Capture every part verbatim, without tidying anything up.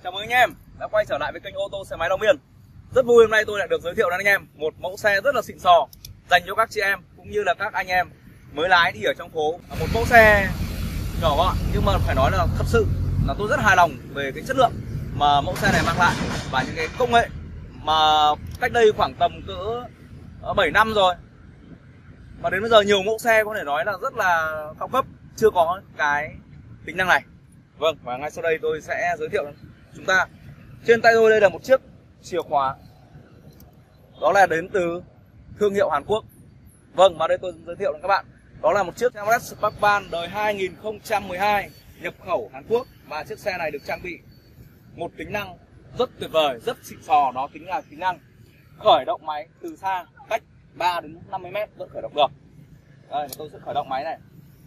Chào mừng anh em đã quay trở lại với kênh ô tô xe máy Long Biên. Rất vui hôm nay tôi lại được giới thiệu đến anh em một mẫu xe rất là xịn sò dành cho các chị em cũng như là các anh em mới lái đi ở trong phố. Một mẫu xe nhỏ gọn nhưng mà phải nói là thật sự là tôi rất hài lòng về cái chất lượng mà mẫu xe này mang lại và những cái công nghệ mà cách đây khoảng tầm cỡ bảy năm rồi mà đến bây giờ nhiều mẫu xe có thể nói là rất là cao cấp chưa có cái tính năng này. Vâng, và ngay sau đây tôi sẽ giới thiệu chúng ta. Trên tay tôi đây là một chiếc chìa khóa, đó là đến từ thương hiệu Hàn Quốc. Vâng, và đây tôi giới thiệu với các bạn, đó là một chiếc Chevrolet Sparkvan đời hai nghìn không trăm mười hai nhập khẩu Hàn Quốc. Và chiếc xe này được trang bị một tính năng rất tuyệt vời, rất xịn sò, đó chính là tính năng khởi động máy từ xa, cách ba đến năm mươi mét vẫn khởi động được. Đây, tôi sẽ khởi động máy này.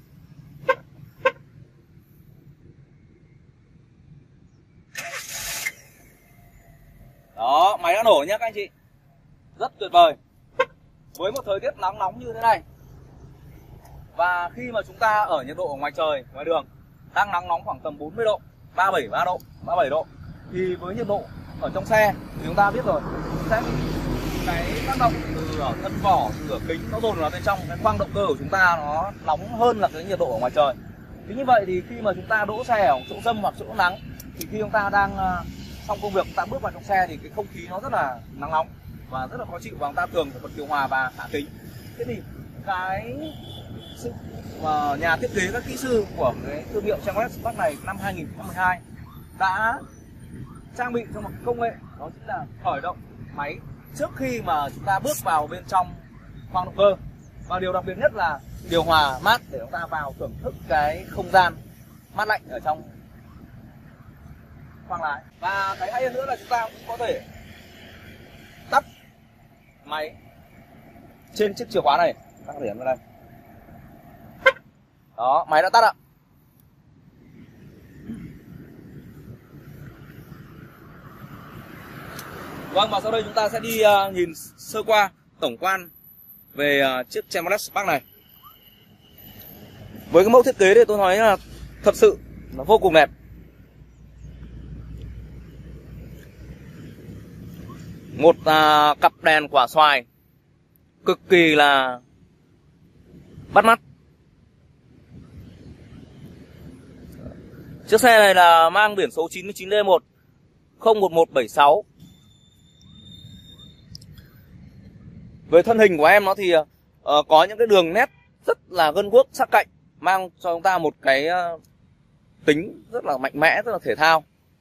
Đó, máy đã nổ nhé các anh chị. Rất tuyệt vời. Với một thời tiết nắng nóng như thế này, và khi mà chúng ta ở nhiệt độ ở ngoài trời, ngoài đường đang nắng nóng khoảng tầm bốn mươi độ, ba mươi bảy, ba độ, ba mươi bảy độ, thì với nhiệt độ ở trong xe thì chúng ta biết rồi, sẽ bị cái tác động từ ở thân vỏ, từ ở kính nó dồn vào bên trong, cái khoang động cơ của chúng ta nó nóng hơn là cái nhiệt độ ở ngoài trời. Thế như vậy thì khi mà chúng ta đỗ xe ở chỗ râm hoặc chỗ nắng, thì khi chúng ta đang xong công việc, chúng ta bước vào trong xe thì cái không khí nó rất là nắng nóng và rất là khó chịu, và chúng ta thường phải bật điều hòa và hạ kính. Thế thì cái sự mà nhà thiết kế, các kỹ sư của cái thương hiệu Chevrolet Spark này năm hai nghìn không trăm mười hai đã trang bị cho một công nghệ, đó chính là khởi động máy trước khi mà chúng ta bước vào bên trong khoang động cơ. Và điều đặc biệt nhất là điều hòa mát để chúng ta vào thưởng thức cái không gian mát lạnh ở trong khoang lái. Và cái hay hơn nữa là chúng ta cũng có thể tắt máy trên chiếc chìa khóa này. Ta có thể ấn vào đây. Đó, máy đã tắt ạ. Vâng, và sau đây chúng ta sẽ đi uh, nhìn sơ qua tổng quan về uh, chiếc Chevrolet Spark này. Với cái mẫu thiết kế thì tôi nói là thật sự nó vô cùng đẹp. Một uh, cặp đèn quả xoài cực kỳ là bắt mắt. Chiếc xe này là mang biển số chín mươi chín D một không một một bảy sáu. Về thân hình của em nó thì uh, có những cái đường nét rất là gân guốc sắc cạnh, mang cho chúng ta một cái uh, tính rất là mạnh mẽ, rất là thể thao.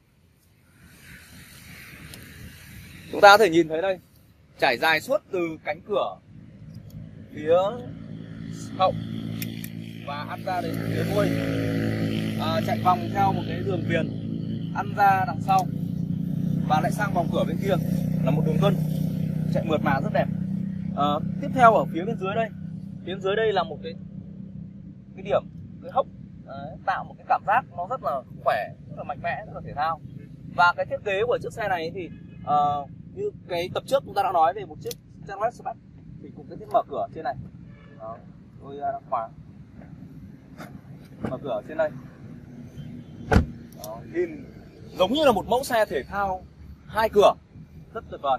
Chúng ta có thể nhìn thấy đây, trải dài suốt từ cánh cửa phía hậu và ăn ra đến phía đuôi, à, chạy vòng theo một cái đường viền ăn ra đằng sau và lại sang vòng cửa bên kia là một đường gân chạy mượt mà rất đẹp. À, tiếp theo ở phía bên dưới đây, phía bên dưới đây là một cái cái điểm, cái hốc, đấy, tạo một cái cảm giác nó rất là khỏe, rất là mạnh mẽ, rất là thể thao. Và cái thiết kế của chiếc xe này thì uh, như cái tập trước chúng ta đã nói về một chiếc Chevrolet Spark thì cũng cái mở cửa trên này. Đó, tôi đang khóa mở cửa trên đây. Đó, nhìn giống như là một mẫu xe thể thao hai cửa rất tuyệt vời.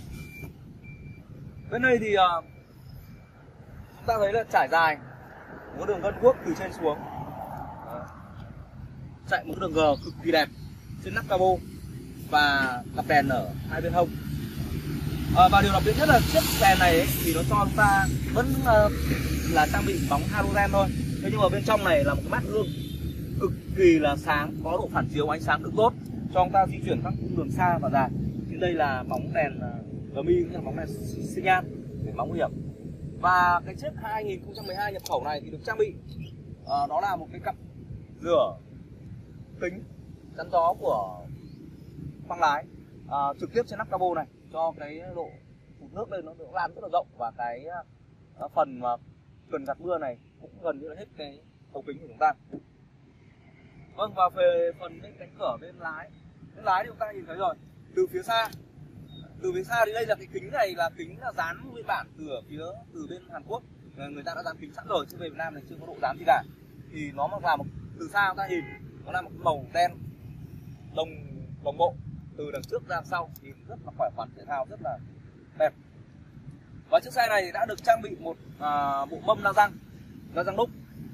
Bên đây thì uh, chúng ta thấy là trải dài một đường gân guốc từ trên xuống. Đó, chạy một đường G cực kỳ đẹp trên nắp capo và cặp đèn ở hai bên hông. À, và điều đặc biệt nhất là chiếc đèn này ấy, thì nó cho chúng ta vẫn uh, là trang bị bóng halogen thôi. Thế nhưng mà bên trong này là một cái bát gương cực kỳ là sáng, có độ phản chiếu ánh sáng cực tốt cho chúng ta di chuyển các cung đường xa và dài. Trên đây là bóng đèn uh, gờ mi, cũng là bóng đèn xi nhan để bóng nguy hiểm. Và cái chiếc hai nghìn không trăm mười hai nhập khẩu này thì được trang bị uh, đó là một cái cặp rửa kính chắn gió của khoang lái uh, trực tiếp trên nắp capo này, cho cái độ hút nước lên nó lan rất là rộng, và cái uh, phần mà cần gạt mưa này cũng gần như là hết cái thấu kính của chúng ta. Vâng, và về phần bên cánh cửa bên lái, bên lái thì chúng ta nhìn thấy rồi, từ phía xa, từ phía xa đến đây là cái kính này là kính là dán nguyên bản từ ở phía từ bên Hàn Quốc, người ta đã dán kính sẵn rồi, chứ về Việt Nam này chưa có độ dán gì cả. Thì nó mà là một từ xa chúng ta nhìn nó là một màu đen đồng đồng bộ từ đằng trước ra sau, nhìn rất là khỏe khoắn, thể thao rất là đẹp. Và chiếc xe này thì đã được trang bị một à, bộ mâm la răng, la răng đúc,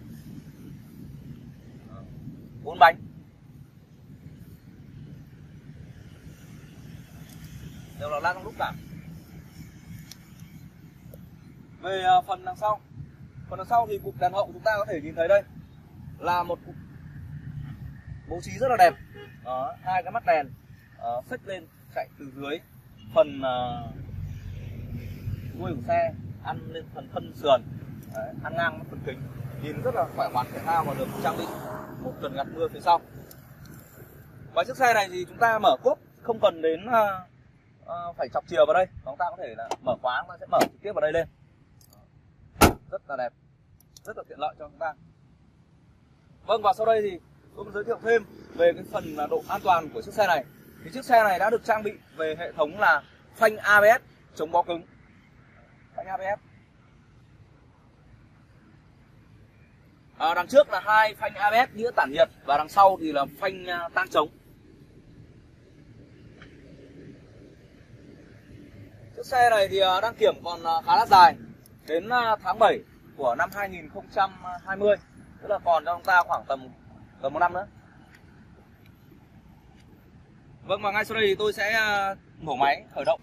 bốn bánh, đều là la răng đúc cả. Về à, phần đằng sau, phần đằng sau thì cụp đèn hậu chúng ta có thể nhìn thấy đây là một cụp bố trí rất là đẹp. Đó, hai cái mắt đèn uh, xách lên chạy từ dưới phần uh, đuôi của xe ăn lên phần thân sườn. Đấy, ăn ngang phần kính, nhìn rất là khỏe khoắn thể thao và được trang bị một cần gạt mưa phía sau. Và chiếc xe này thì chúng ta mở cốp không cần đến uh, uh, phải chọc chìa vào đây, chúng ta có thể là mở khóa, chúng ta sẽ mở trực tiếp vào đây lên, rất là đẹp, rất là tiện lợi cho chúng ta. Vâng, và sau đây thì tôi giới thiệu thêm về cái phần độ an toàn của chiếc xe này. Thì chiếc xe này đã được trang bị về hệ thống là phanh a bê ét chống bó cứng. Phanh a bê ét. À, đằng trước là hai phanh a bê ét đĩa tản nhiệt và đằng sau thì là phanh tang chống. Chiếc xe này thì đăng kiểm còn khá là dài, đến tháng bảy của năm hai nghìn không trăm hai mươi, tức là còn cho chúng ta khoảng tầm tầm một năm nữa. Vâng, và ngay sau đây thì tôi sẽ nổ máy khởi động.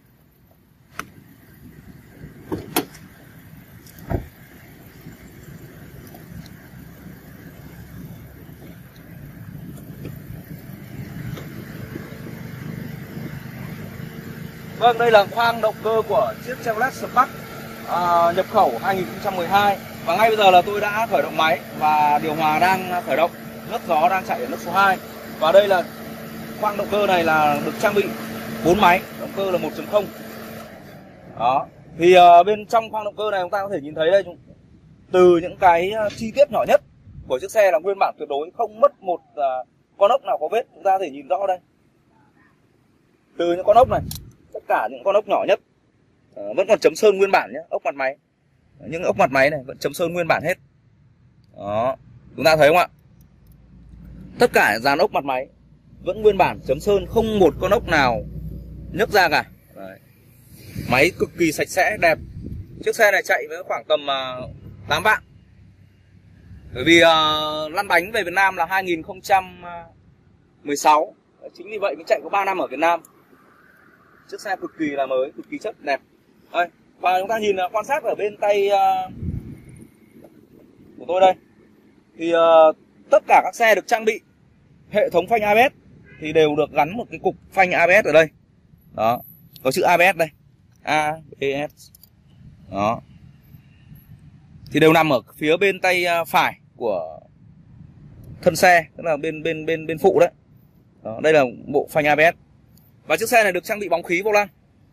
Vâng, đây là khoang động cơ của chiếc Chevrolet Spark à, nhập khẩu hai nghìn không trăm mười hai. Và ngay bây giờ là tôi đã khởi động máy và điều hòa đang khởi động, nước gió đang chạy ở nước số hai. Và đây là khoang động cơ này là được trang bị bốn máy, động cơ là một chấm không. Đó. Thì uh, bên trong khoang động cơ này chúng ta có thể nhìn thấy đây, từ những cái chi tiết nhỏ nhất của chiếc xe là nguyên bản tuyệt đối, không mất một uh, con ốc nào có vết, chúng ta có thể nhìn rõ đây. Từ những con ốc này, tất cả những con ốc nhỏ nhất uh, vẫn còn chấm sơn nguyên bản nhé, ốc mặt máy. Những ốc mặt máy này vẫn chấm sơn nguyên bản hết. Đó, chúng ta thấy không ạ? Tất cả dàn ốc mặt máy vẫn nguyên bản chấm sơn, không một con ốc nào nhấc ra cả. Đấy. Máy cực kỳ sạch sẽ, đẹp. Chiếc xe này chạy với khoảng tầm uh, tám vạn. Bởi vì uh, lăn bánh về Việt Nam là hai nghìn không trăm mười sáu. Chính vì vậy mới chạy có ba năm ở Việt Nam. Chiếc xe cực kỳ là mới, cực kỳ chất, đẹp. Đây. Và chúng ta nhìn quan sát ở bên tay uh, của tôi đây, thì uh, tất cả các xe được trang bị hệ thống phanh a bê ét thì đều được gắn một cái cục phanh a bê ét ở đây. Đó, có chữ a bê ét đây, a bê ét. Đó, thì đều nằm ở phía bên tay phải của thân xe, tức là bên bên bên bên phụ đấy. Đó, đây là bộ phanh a bê ét. Và chiếc xe này được trang bị bóng khí vô lăng.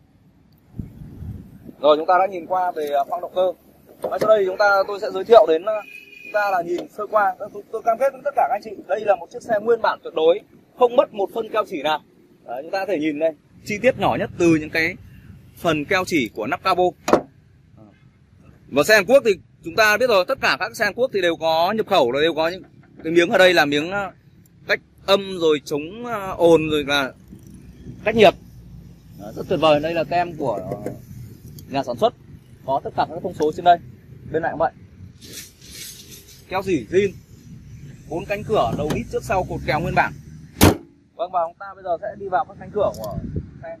Rồi, chúng ta đã nhìn qua về khoang động cơ. Và sau đây chúng ta tôi sẽ giới thiệu đến chúng ta là nhìn sơ qua. Tôi, tôi cam kết với tất cả các anh chị, đây là một chiếc xe nguyên bản tuyệt đối, không mất một phân keo chỉ nào. Đấy, chúng ta có thể nhìn đây, chi tiết nhỏ nhất từ những cái phần keo chỉ của nắp cabo. Và xe Hàn Quốc thì chúng ta biết rồi, tất cả các xe Hàn Quốc thì đều có nhập khẩu, là đều có những cái miếng ở đây là miếng cách âm, rồi chống ồn, rồi là cách nhiệt. Đó, rất tuyệt vời. Đây là tem của nhà sản xuất, có tất cả các thông số trên đây. Bên này cũng vậy, keo dỉ zin, bốn cánh cửa đầu đít trước sau cột kèo nguyên bản. Vâng, và chúng ta bây giờ sẽ đi vào các cánh cửa của xe.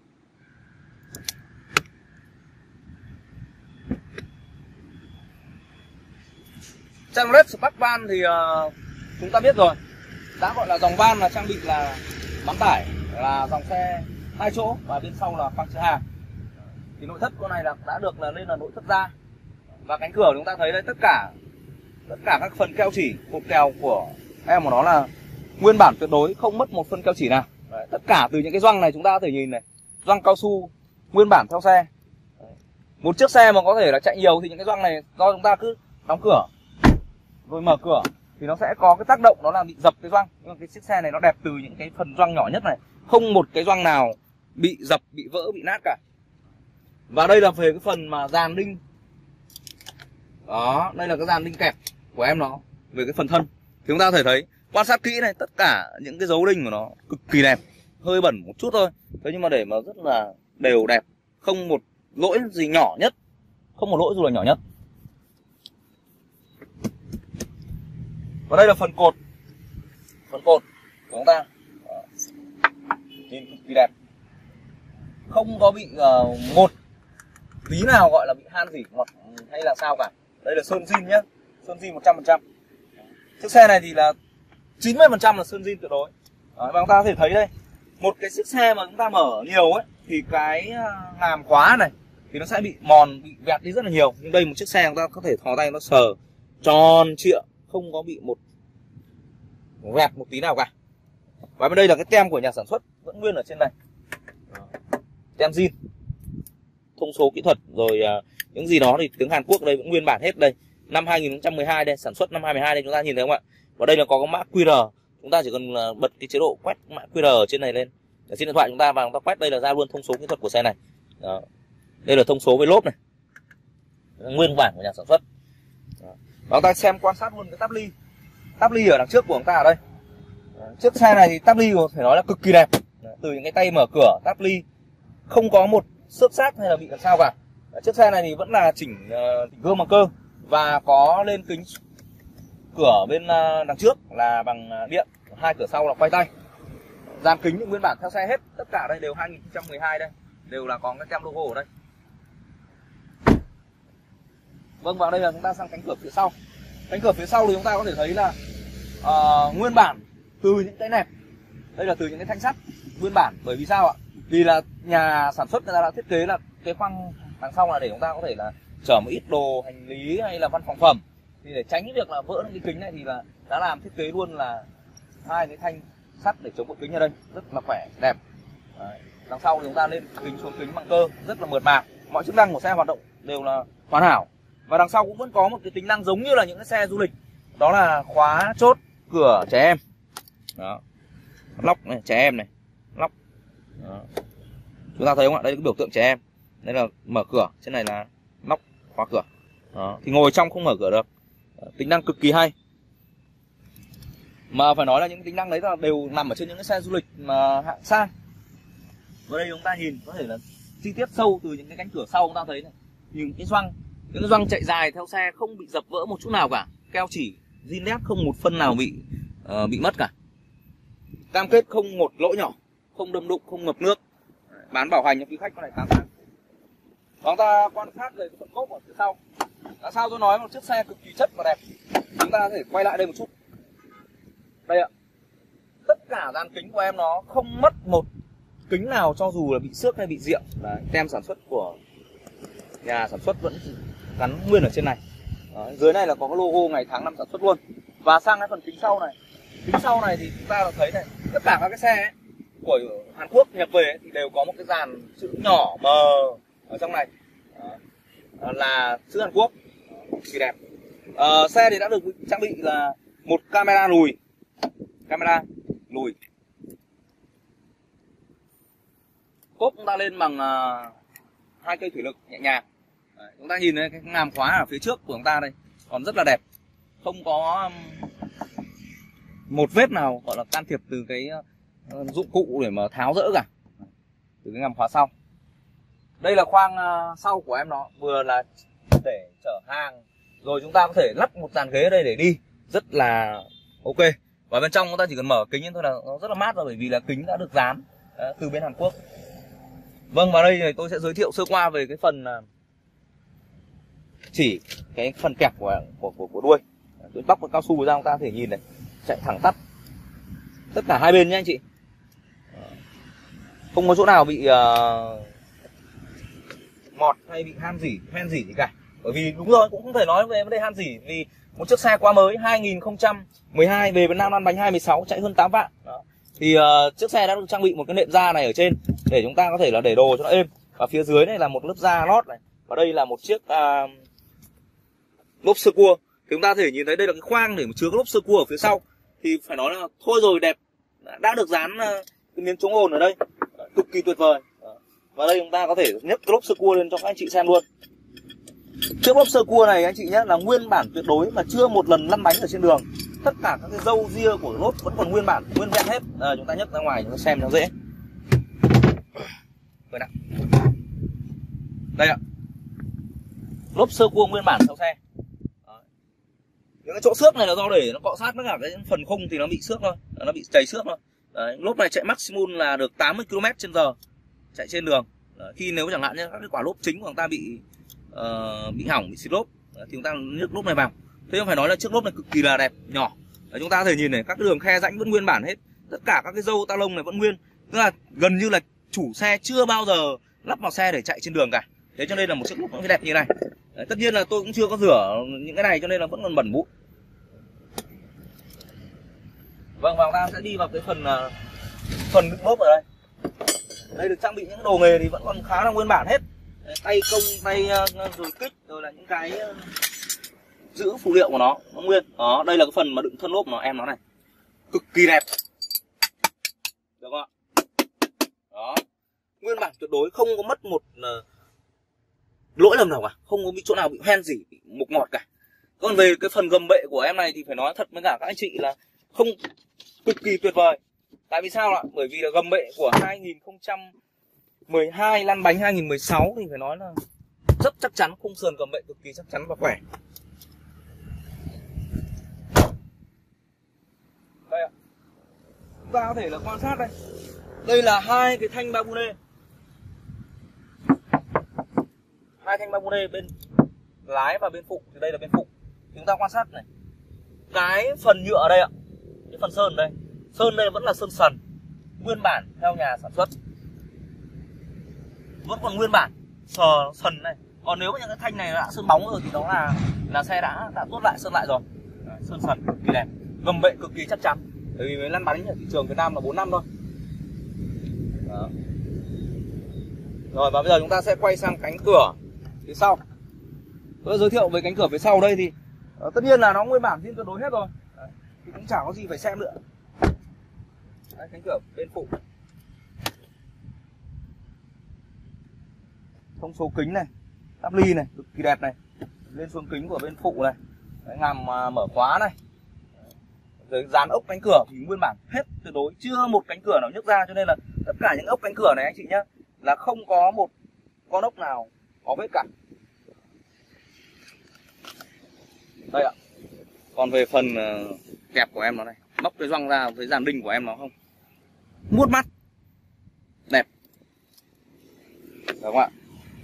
Chevrolet Spark Van thì uh, chúng ta biết rồi, đã gọi là dòng van, là trang bị là bán tải, là dòng xe hai chỗ và bên sau là khoang chứa hàng. Thì nội thất con này là đã được là lên là nội thất da. Và cánh cửa chúng ta thấy đây, tất cả tất cả các phần keo chỉ, cột kèo của em của nó là nguyên bản tuyệt đối, không mất một phân keo chỉ nào. Đấy, tất cả từ những cái gioăng này chúng ta có thể nhìn này, gioăng cao su nguyên bản theo xe. Đấy. Một chiếc xe mà có thể là chạy nhiều thì những cái gioăng này do chúng ta cứ đóng cửa rồi mở cửa thì nó sẽ có cái tác động, đó là bị dập cái gioăng. Nhưng mà cái chiếc xe này nó đẹp từ những cái phần gioăng nhỏ nhất này, không một cái gioăng nào bị dập, bị vỡ, bị nát cả. Và đây là về cái phần mà dàn đinh. Đó, đây là cái dàn đinh kẹp của em nó, về cái phần thân. Thì chúng ta có thể thấy Quan sát kỹ này, tất cả những cái dấu đinh của nó cực kỳ đẹp, hơi bẩn một chút thôi, thế nhưng mà để mà rất là đều đẹp, không một lỗi gì nhỏ nhất, không một lỗi dù là nhỏ nhất. Và đây là phần cột, phần cột của chúng ta, nhìn cực kỳ đẹp, không có bị uh, một tí nào gọi là bị han gì hoặc hay là sao cả. Đây là sơn zin nhá, sơn zin một trăm phần trăm. Chiếc xe này thì là chín mươi phần trăm là sơn zin tuyệt đối. Đấy, và chúng ta có thể thấy đây, một cái chiếc xe mà chúng ta mở nhiều ấy thì cái ngàm khóa này thì nó sẽ bị mòn, bị vẹt đi rất là nhiều. Nhưng đây một chiếc xe chúng ta có thể thò tay nó sờ tròn trịa, không có bị một vẹt một tí nào cả. Và bên đây là cái tem của nhà sản xuất vẫn nguyên ở trên này, tem zin, thông số kỹ thuật rồi uh, những gì đó thì tiếng Hàn Quốc đây vẫn nguyên bản hết đây. Năm hai nghìn không trăm mười hai đây, sản xuất năm hai nghìn không trăm mười hai đây, chúng ta nhìn thấy không ạ? Và đây là có cái mã quy rờ, chúng ta chỉ cần uh, bật cái chế độ quét mã quy rờ ở trên này lên ở trên điện thoại chúng ta, và chúng ta quét đây là ra luôn thông số kỹ thuật của xe này. Đó. Đây là thông số với lốp này, nguyên bản của nhà sản xuất. Đó. Và chúng ta xem quan sát luôn cái táp ly, táp ly ở đằng trước của chúng ta ở đây. Đó. Chiếc xe này thì táp ly phải nói là cực kỳ đẹp. Đó. Từ những cái tay mở cửa táp ly không có một xước xác hay là bị làm sao cả. Đó. Chiếc xe này thì vẫn là chỉnh uh, chỉnh gương bằng cơ và có lên kính cửa bên uh, đằng trước là bằng điện, hai cửa sau là quay tay. Dàn kính nguyên bản theo xe hết, tất cả đây đều hai nghìn không trăm mười hai đây, đều là có cái tem logo ở đây. Vâng, vào đây là chúng ta sang cánh cửa phía sau. Cánh cửa phía sau thì chúng ta có thể thấy là uh, nguyên bản từ những cái nẹp, đây là từ những cái thanh sắt nguyên bản. Bởi vì sao ạ? Vì là nhà sản xuất người ta đã thiết kế là cái khoang đằng sau là để chúng ta có thể là chở một ít đồ hành lý hay là văn phòng phẩm, thì để tránh cái việc là vỡ cái kính này thì là đã làm thiết kế luôn là hai cái thanh sắt để chống vỡ kính ở đây, rất là khỏe đẹp. Đấy. Đằng sau thì chúng ta lên kính xuống kính bằng cơ rất là mượt mà, mọi chức năng của xe hoạt động đều là hoàn hảo. Và đằng sau cũng vẫn có một cái tính năng giống như là những cái xe du lịch, đó là khóa chốt cửa trẻ em. Đó, lóc này, trẻ em này, lóc. Đó. Chúng ta thấy không ạ? Đây là cái biểu tượng trẻ em, đây là mở cửa, trên này là lóc khóa cửa. Đó. Thì ngồi trong không mở cửa được. Đó. Tính năng cực kỳ hay, mà phải nói là những tính năng đấy là đều nằm ở trên những cái xe du lịch mà hạng sang. Và đây chúng ta nhìn có thể là chi tiết sâu từ những cái cánh cửa sau, chúng ta thấy này, những cái gioăng, những cái gioăng chạy dài theo xe không bị dập vỡ một chút nào cả, keo chỉ zin nét không một phân nào bị uh, bị mất cả. Cam kết không một lỗ nhỏ, không đâm đụng, không ngập nước. Bán bảo hành cho quý khách con này tám tháng. Chúng ta quan sát về cái phần cốp ở phía sau. Tại sao tôi nói một chiếc xe cực kỳ chất và đẹp? Chúng ta có thể quay lại đây một chút. Đây ạ. Tất cả dàn kính của em nó không mất một kính nào cho dù là bị xước hay bị rịa. Đấy, tem sản xuất của nhà sản xuất vẫn gắn nguyên ở trên này. Đấy, dưới này là có cái logo ngày tháng năm sản xuất luôn. Và sang cái phần kính sau này, kính sau này thì chúng ta thấy này, tất cả các cái xe ấy, của Hàn Quốc nhập về ấy, thì đều có một cái dàn chữ nhỏ mờ ở trong này. Đó, là chữ Hàn Quốc, kỳ đẹp. Ờ, xe thì đã được trang bị là một camera lùi, camera lùi. Cốp chúng ta lên bằng uh, hai cây thủy lực nhẹ nhàng. Đấy, chúng ta nhìn thấy cái ngàm khóa ở phía trước của chúng ta đây còn rất là đẹp, không có um, một vết nào gọi là can thiệp từ cái uh, dụng cụ để mà tháo rỡ cả, từ cái ngàm khóa sau. Đây là khoang uh, sau của em, nó vừa là để chở hàng, rồi chúng ta có thể lắp một dàn ghế ở đây để đi, rất là ok. Và bên trong chúng ta chỉ cần mở kính thôi là nó rất là mát rồi, bởi vì là kính đã được dán uh, từ bên Hàn Quốc. Vâng, vào đây thì tôi sẽ giới thiệu sơ qua về cái phần uh, chỉ cái phần kẹp của của của, của đuôi. Tôi bóc cái cao su ra, chúng ta có thể nhìn này, chạy thẳng tắp tất cả hai bên nhé anh chị, không có chỗ nào bị uh, mọt hay bị han rỉ hoen rỉ gì cả. Bởi vì đúng rồi, cũng không thể nói về vấn đề han rỉ, vì một chiếc xe quá mới hai nghìn không trăm mười hai về Việt Nam lăn bánh hai mươi sáu, chạy hơn tám vạn. Đó. Thì uh, chiếc xe đã được trang bị một cái nệm da này ở trên để chúng ta có thể là để đồ cho nó êm, và phía dưới này là một lớp da lót này, và đây là một chiếc uh, lốp sơ cua. Thì chúng ta có thể nhìn thấy đây là cái khoang để chứa cái lốp sơ cua ở phía sau, thì phải nói là thôi rồi, đẹp, đã được dán uh, cái miếng chống ồn ở đây, cực kỳ tuyệt vời. Đó. Và đây chúng ta có thể nhấc cái lốp sơ cua lên cho các anh chị xem luôn. Chiếc lốp sơ cua này anh chị nhé, là nguyên bản tuyệt đối mà chưa một lần lăn bánh ở trên đường. tất cả các cái râu ria của lốp vẫn còn nguyên bản, nguyên vẹn hết. À, chúng ta nhấc ra ngoài chúng ta xem nó dễ. Vậy nào. Đây ạ. Lốp sơ cua nguyên bản sau xe. Đó. Những cái chỗ xước này là do để nó cọ sát với cả cái phần khung thì nó bị xước thôi, nó bị chảy xước thôi. Đấy, lốp này chạy maximum là được tám mươi ki lô mét trên giờ chạy trên đường. Đấy, khi nếu chẳng hạn như các cái quả lốp chính của chúng ta bị uh, bị hỏng, bị xịt lốp thì chúng ta nhấc lốp này vào. Thế không phải nói là chiếc lốp này cực kỳ là đẹp, nhỏ. Đấy, chúng ta có thể nhìn này, các cái đường khe rãnh vẫn nguyên bản hết, tất cả các cái râu ta lông này vẫn nguyên, tức là gần như là chủ xe chưa bao giờ lắp vào xe để chạy trên đường cả. Thế cho nên là một chiếc lốp nó đẹp như này. Đấy, tất nhiên là tôi cũng chưa có rửa những cái này cho nên là vẫn còn bẩn bụi. Vâng, và chúng ta sẽ đi vào cái phần uh, phần đựng lốp ở đây. Đây được trang bị những đồ nghề thì vẫn còn khá là nguyên bản hết. Đấy, tay công, tay uh, rồi kích, rồi là những cái uh, giữ phụ liệu của nó, nó nguyên. Đó, đây là cái phần mà đựng thân lốp của nó, em nó này. Cực kỳ đẹp. Được không ạ? Đó. Nguyên bản tuyệt đối, không có mất một uh, lỗi lầm nào cả, không có bị chỗ nào bị hoen gì, bị mục ngọt cả. Còn về cái phần gầm bệ của em này thì phải nói thật với cả các anh chị là không cực kỳ tuyệt vời. Tại vì sao ạ? Bởi vì là gầm bệ của hai nghìn không trăm mười hai lăn bánh hai nghìn không trăm mười sáu thì phải nói là rất chắc chắn, khung sườn gầm bệ cực kỳ chắc chắn và khỏe. Đây ạ. Chúng ta có thể là quan sát đây. Đây là hai cái thanh ba bu nê. Hai thanh ba bu nê bên lái và bên phụ, thì đây là bên phụ. Chúng ta quan sát này. Cái phần nhựa ở đây ạ, cái phần sơn đây, sơn đây vẫn là sơn sần nguyên bản theo nhà sản xuất, vẫn còn nguyên bản sờ sần này. Còn nếu mà những cái thanh này đã sơn bóng rồi thì đó là là xe đã đã tuốt lại sơn lại rồi. Đấy, sơn sần cực kỳ đẹp, gầm bệ cực kỳ chắc chắn. Bởi vì mới lăn bánh ở thị trường Việt Nam là bốn năm thôi. Đó. Rồi, và bây giờ chúng ta sẽ quay sang cánh cửa phía sau. Tôi giới thiệu về cánh cửa phía sau đây thì uh, tất nhiên là nó nguyên bản zin tuyệt đối hết rồi. Đấy, thì cũng chẳng có gì phải xem nữa. Đấy, cánh cửa bên phụ. Thông số kính này, tắp ly này, cực kỳ đẹp này. Lên xuống kính của bên phụ này. Đấy, ngàm uh, mở khóa này. Rồi dán ốc cánh cửa thì nguyên bản hết tuyệt đối, chưa một cánh cửa nào nhức ra, cho nên là tất cả những ốc cánh cửa này anh chị nhá, là không có một con ốc nào có vết cả. Đây ạ. Còn về phần uh, kẹp của em nó này, móc cái gioăng ra với dàn đinh của em nó không, muốt mắt, đẹp, được không ạ?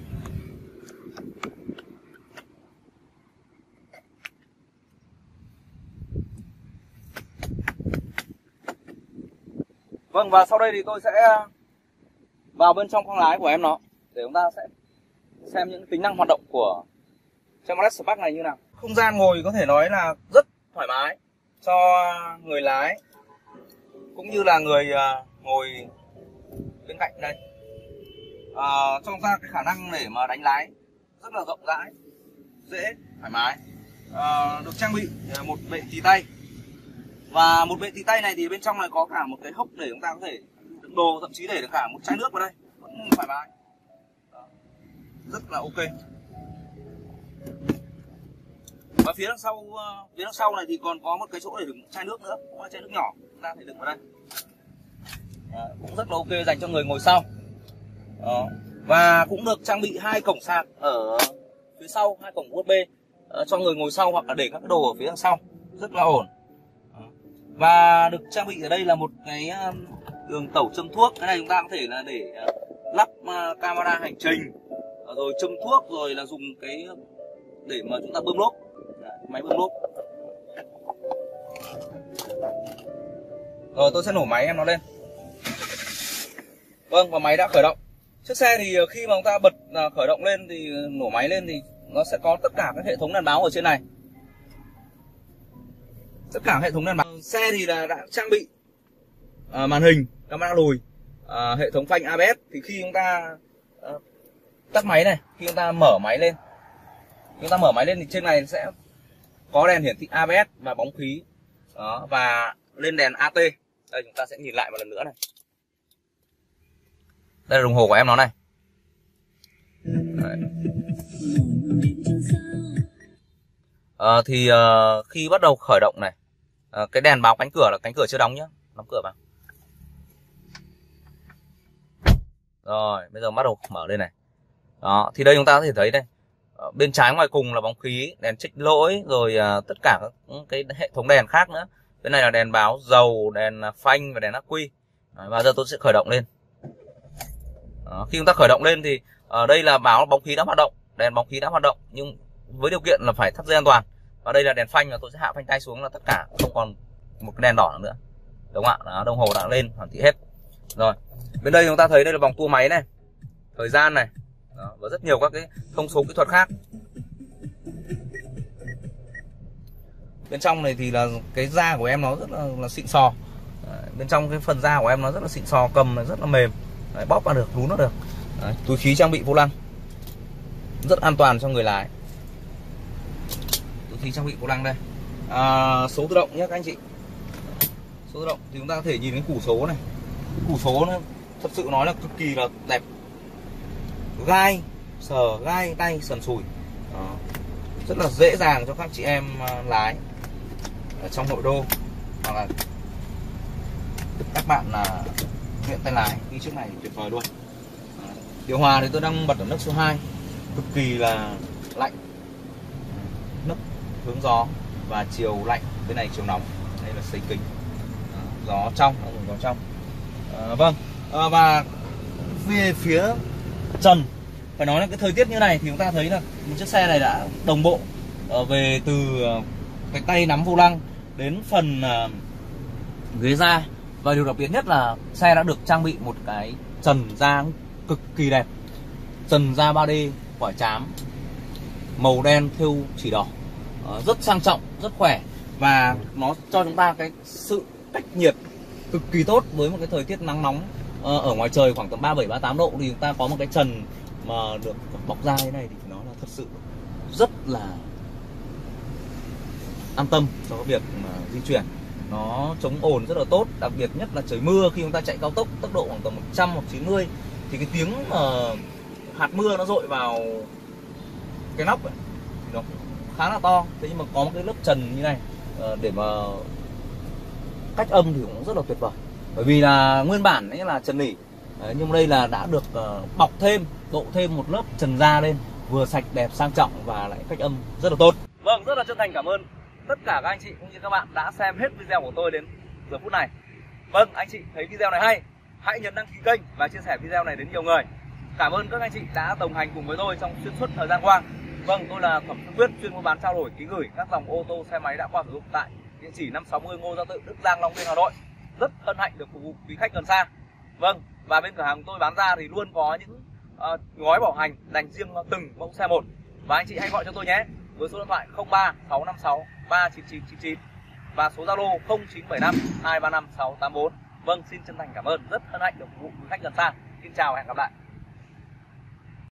Vâng, và sau đây thì tôi sẽ vào bên trong khoang lái của em nó để chúng ta sẽ xem những tính năng hoạt động của Chevrolet Spark này như nào. Không gian ngồi có thể nói là rất thoải mái cho người lái cũng như là người uh, ngồi bên cạnh đây. Uh, cho ra cái khả năng để mà đánh lái rất là rộng rãi, dễ, thoải mái. Uh, được trang bị một bệ tì tay. Và một bệ tì tay này thì bên trong này có cả một cái hốc để chúng ta có thể đựng đồ, thậm chí để được cả một chai nước vào đây, vẫn thoải mái. Đó. Rất là ok. Và phía đằng sau, phía đằng sau này thì còn có một cái chỗ để đựng chai nước nữa, cũng là chai nước nhỏ, chúng ta thể đựng vào đây. Đó. Cũng rất là ok dành cho người ngồi sau. Đó. Và cũng được trang bị hai cổng sạc ở phía sau, hai cổng u ét bê uh, cho người ngồi sau hoặc là để các đồ ở phía đằng sau, rất là ổn. Và được trang bị ở đây là một cái đường tẩu châm thuốc. Cái này chúng ta có thể là để lắp camera hành trình, rồi châm thuốc, rồi là dùng cái để mà chúng ta bơm lốp. Đấy, máy bơm lốp. Rồi tôi sẽ nổ máy em nó lên. Vâng, và máy đã khởi động. Chiếc xe thì khi mà chúng ta bật khởi động lên thì nổ máy lên thì nó sẽ có tất cả các hệ thống đèn báo ở trên này. Tất cả hệ thống đèn báo. Xe thì là đã trang bị uh, màn hình, camera lùi, uh, hệ thống phanh a bê ét. Thì khi chúng ta uh, tắt máy này, khi chúng ta mở máy lên, chúng ta mở máy lên thì trên này sẽ có đèn hiển thị a bê ét và bóng khí. Đó, và lên đèn a tê. Đây, chúng ta sẽ nhìn lại một lần nữa này. Đây là đồng hồ của em nó này. Đấy. À, thì uh, khi bắt đầu khởi động này, À, cái đèn báo cánh cửa là cánh cửa chưa đóng nhá, đóng cửa vào. Rồi bây giờ bắt đầu mở lên này. Đó thì đây chúng ta có thể thấy đây, ở bên trái ngoài cùng là bóng khí, đèn trích lỗi, rồi à, tất cả các cái hệ thống đèn khác nữa. Bên này là đèn báo dầu, đèn phanh và đèn ắc quy. Đấy, và giờ tôi sẽ khởi động lên. Đó, khi chúng ta khởi động lên thì ở đây là báo bóng khí đã hoạt động, đèn bóng khí đã hoạt động, nhưng với điều kiện là phải thắt dây an toàn. Và đây là đèn phanh, và tôi sẽ hạ phanh tay xuống là tất cả không còn một cái đèn đỏ nữa, đúng không ạ? Đó, đồng hồ đã lên hoàn thị hết. Rồi bên đây chúng ta thấy đây là vòng tua máy này, thời gian này. Đó, và rất nhiều các cái thông số kỹ thuật khác. Bên trong này thì là cái da của em nó rất là, là xịn sò. Đấy, bên trong cái phần da của em nó rất là xịn sò, cầm nó rất là mềm. Đấy, bóp vào được, lún nó được. Đấy, túi khí trang bị vô lăng rất an toàn cho người lái. Túi khí trang bị vô lăng đây. À, số tự động nhé các anh chị. Số tự động thì chúng ta có thể nhìn cái củ số này. Củ số nó thật sự nói là cực kỳ là đẹp. Gai sờ, gai tay sần sùi. Đó, rất là dễ dàng cho các chị em lái ở trong nội đô, hoặc là các bạn là luyện tay lái đi trước này thì tuyệt vời luôn. Điều hòa thì tôi đang bật ở nấc số hai, cực kỳ là lạnh, nấc hướng gió và chiều lạnh, bên này chiều nóng. Đây là xây kính, gió trong, gió trong. À, vâng, à, và về phía trần, phải nói là cái thời tiết như này thì chúng ta thấy là một chiếc xe này đã đồng bộ uh, về từ uh, cái tay nắm vô lăng đến phần uh, ghế da. Và điều đặc biệt nhất là xe đã được trang bị một cái trần da cực kỳ đẹp, trần da ba D quả trám màu đen thêu chỉ đỏ, uh, rất sang trọng, rất khỏe, và nó cho chúng ta cái sự cách nhiệt cực kỳ tốt với một cái thời tiết nắng nóng uh, ở ngoài trời khoảng tầm ba mươi bảy ba mươi tám độ, thì chúng ta có một cái trần mà được bọc da thế này thì nó là thật sự rất là an tâm cho cái việc mà di chuyển. Nó chống ồn rất là tốt, đặc biệt nhất là trời mưa, khi chúng ta chạy cao tốc tốc độ khoảng tầm một trăm hoặc chín mươi thì cái tiếng mà hạt mưa nó dội vào cái nóc ấy, nó khá là to. Thế nhưng mà có một cái lớp trần như này để mà cách âm thì cũng rất là tuyệt vời, bởi vì là nguyên bản ấy là trần nỉ. Đấy, nhưng đây là đã được uh, bọc thêm, độ thêm một lớp trần da lên, vừa sạch đẹp sang trọng và lại cách âm rất là tốt. Vâng, rất là chân thành cảm ơn tất cả các anh chị cũng như các bạn đã xem hết video của tôi đến giờ phút này. Vâng, anh chị thấy video này hay, hãy nhấn đăng ký kênh và chia sẻ video này đến nhiều người. Cảm ơn các anh chị đã đồng hành cùng với tôi trong xuyên suốt thời gian qua. Vâng, tôi là Thẩm Xuân Quyết, chuyên mua bán trao đổi ký gửi các dòng ô tô xe máy đã qua sử dụng tại địa chỉ năm sáu mươi Ngô Gia Tự, Đức Giang, Long Biên, Hà Nội. Rất hân hạnh được phục vụ quý khách gần xa. Vâng, và bên cửa hàng tôi bán ra thì luôn có những uh, gói bảo hành dành riêng từng mẫu xe một. Và anh chị hãy gọi cho tôi nhé, với số điện thoại không ba sáu năm sáu ba chín chín chín chín và số Zalo không chín bảy năm hai ba năm sáu tám bốn. Vâng, xin chân thành cảm ơn, rất hân hạnh được phục vụ quý khách gần xa. Xin chào và hẹn gặp lại.